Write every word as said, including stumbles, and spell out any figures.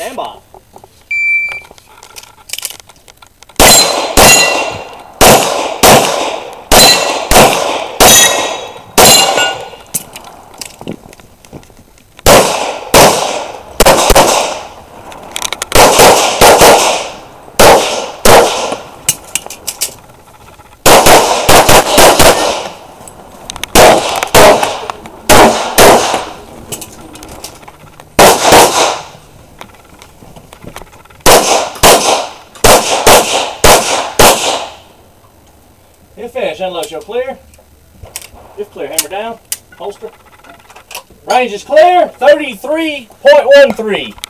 Stand by. If finish, unload, show clear. If clear, hammer down, holster. Range is clear, thirty-three point one three.